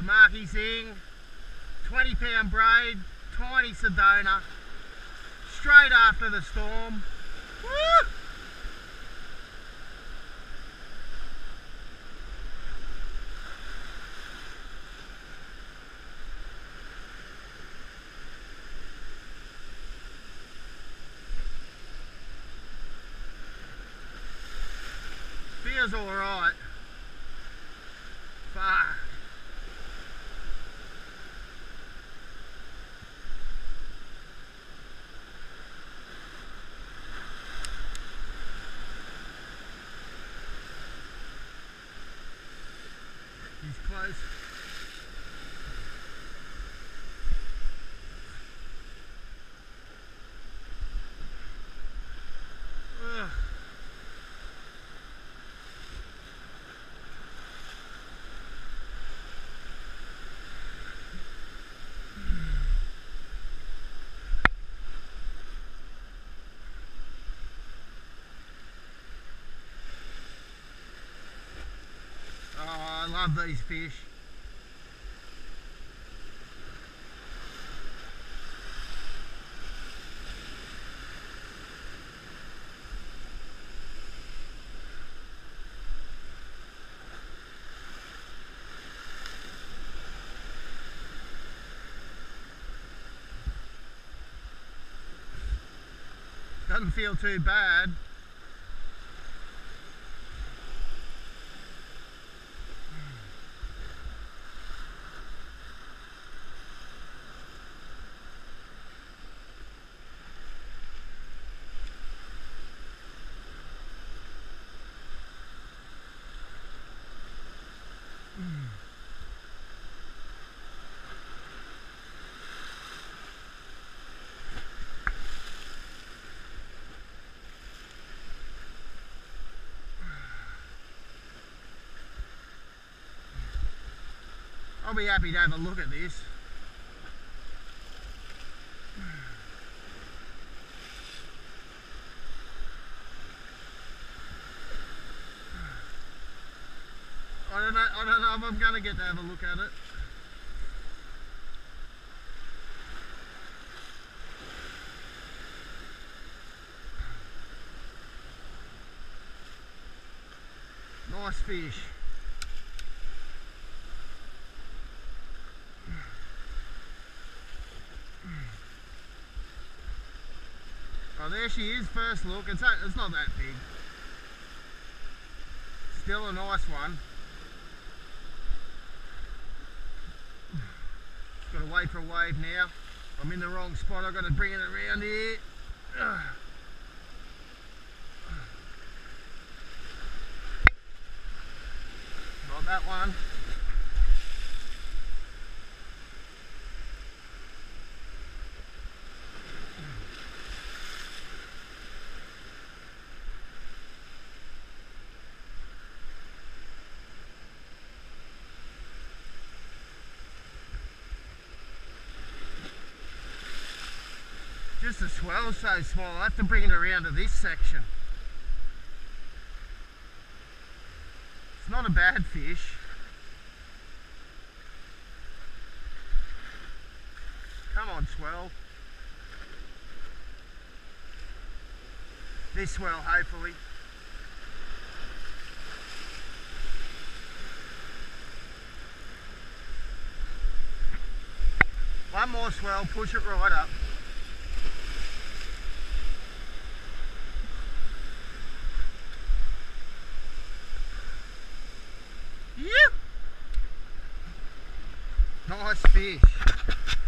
Marky Zing, 20-pound braid, tiny Sedona, straight after the storm. Woo! Feels alright. Fuck. He's close. Ugh. Oh, I love these fish. Doesn't feel too bad. I'll be happy to have a look at this. I don't know if I'm going to get to have a look at it. Nice fish. Oh, there she is, first look. It's not that big. Still a nice one. Got to wait for a wave now. I'm in the wrong spot. I've got to bring it around here. Not that one. Just the swell's so small, I have to bring it around to this section. It's not a bad fish. Come on, swell. This swell, hopefully. One more swell, push it right up. Yep. Nice fish.